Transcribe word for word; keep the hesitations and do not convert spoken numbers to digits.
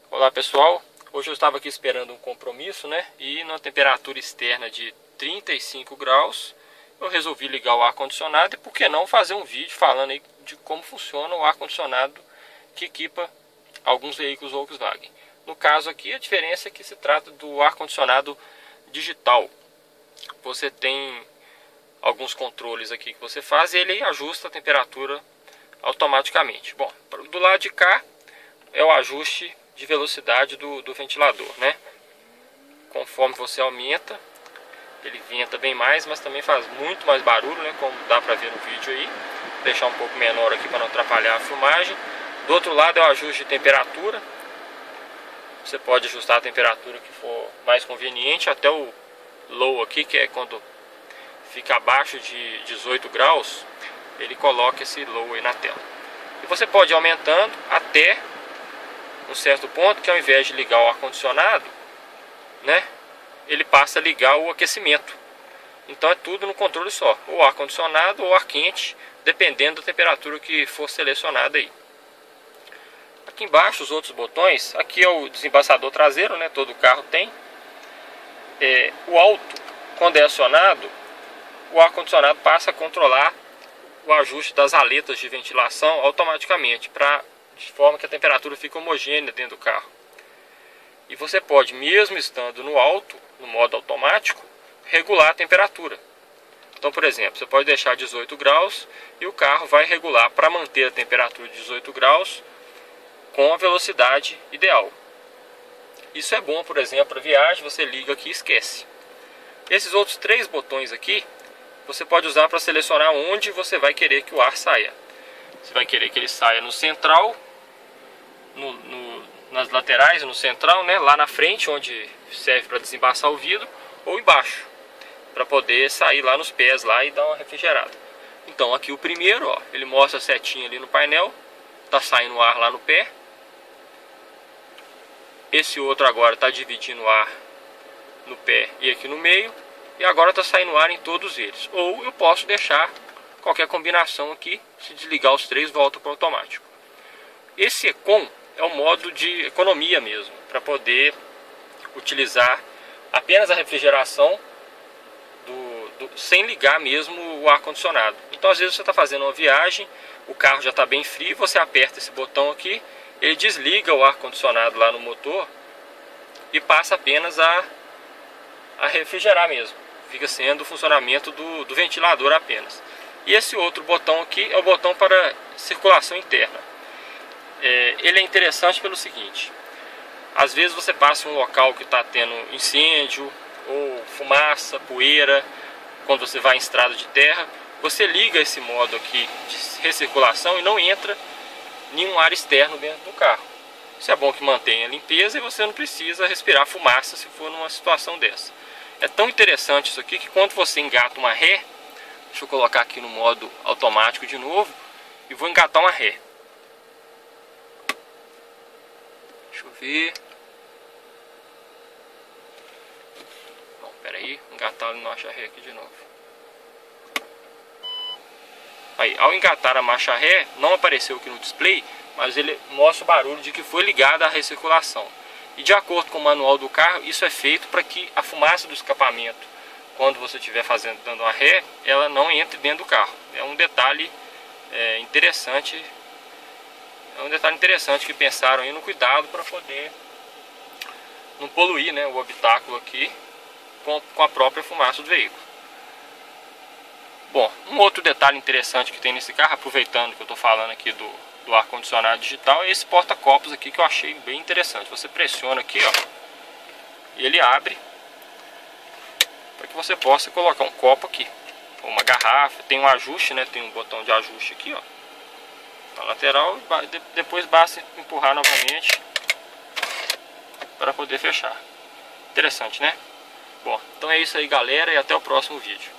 Olá pessoal, hoje eu estava aqui esperando um compromisso, né? E na temperatura externa de trinta e cinco graus eu resolvi ligar o ar-condicionado e por que não fazer um vídeo falando aí de como funciona o ar-condicionado que equipa alguns veículos Volkswagen. No caso aqui a diferença é que se trata do ar-condicionado digital. Você tem alguns controles aqui que você faz e ele ajusta a temperatura automaticamente. Bom, do lado de cá é o ajuste de velocidade do, do ventilador, né? Conforme você aumenta, ele venta bem mais, mas também faz muito mais barulho, né? Como dá para ver no vídeo aí. Vou deixar um pouco menor aqui para não atrapalhar a filmagem. Do outro lado é o ajuste de temperatura. Você pode ajustar a temperatura que for mais conveniente, até o low aqui, que é quando fica abaixo de dezoito graus, ele coloca esse low aí na tela. E você pode ir aumentando até um certo ponto que ao invés de ligar o ar-condicionado, né, ele passa a ligar o aquecimento. Então é tudo no controle só, ou ar-condicionado ou ar quente, dependendo da temperatura que for selecionada aí. Aqui embaixo os outros botões, aqui é o desembaçador traseiro, né, todo carro tem. É, o alto, quando é acionado, o ar-condicionado passa a controlar o ajuste das aletas de ventilação automaticamente, para de forma que a temperatura fica homogênea dentro do carro. E você pode, mesmo estando no alto, no modo automático, regular a temperatura. Então, por exemplo, você pode deixar dezoito graus e o carro vai regular para manter a temperatura de dezoito graus com a velocidade ideal. Isso é bom, por exemplo, para viagem, você liga aqui e esquece. Esses outros três botões aqui, você pode usar para selecionar onde você vai querer que o ar saia. Você vai querer que ele saia no central, no, no, nas laterais, no central, né, lá na frente, onde serve para desembaçar o vidro, ou embaixo, para poder sair lá nos pés lá e dar uma refrigerada. Então aqui o primeiro, ó, ele mostra a setinha ali no painel, está saindo ar lá no pé. Esse outro agora está dividindo o ar no pé e aqui no meio, e agora está saindo ar em todos eles. Ou eu posso deixar qualquer combinação aqui, se desligar os três volta para o automático. Esse Econ é o modo de economia mesmo, para poder utilizar apenas a refrigeração do, do, sem ligar mesmo o ar-condicionado. Então às vezes você está fazendo uma viagem, o carro já está bem frio, você aperta esse botão aqui, ele desliga o ar-condicionado lá no motor e passa apenas a, a refrigerar mesmo. Fica sendo o funcionamento do, do ventilador apenas. E esse outro botão aqui é o botão para circulação interna. É, ele é interessante pelo seguinte: às vezes você passa em um local que está tendo incêndio ou fumaça, poeira, quando você vai em estrada de terra, você liga esse modo aqui de recirculação e não entra nenhum ar externo dentro do carro. Isso é bom que mantenha a limpeza e você não precisa respirar fumaça se for numa situação dessa. É tão interessante isso aqui que quando você engata uma ré, deixa eu colocar aqui no modo automático de novo e vou engatar uma ré. Deixa eu ver. Bom, pera aí, engatar no marcha ré aqui de novo. Aí, ao engatar a marcha ré, não apareceu aqui no display, mas ele mostra o barulho de que foi ligada a recirculação. E de acordo com o manual do carro, isso é feito para que a fumaça do escapamento, quando você estiver fazendo, dando uma ré, ela não entre dentro do carro. É um detalhe é, interessante. É um detalhe interessante que pensaram aí no cuidado para poder não poluir, né, o habitáculo aqui com, com a própria fumaça do veículo. Bom, um outro detalhe interessante que tem nesse carro, aproveitando que eu estou falando aqui do, do ar-condicionado digital, é esse porta-copos aqui que eu achei bem interessante. Você pressiona aqui, ó, e ele abre para que você possa colocar um copo aqui, ou uma garrafa. Tem um ajuste, né, tem um botão de ajuste aqui, ó, na lateral, depois basta empurrar novamente para poder fechar. Interessante, né? Bom, então é isso aí, galera, e até o próximo vídeo.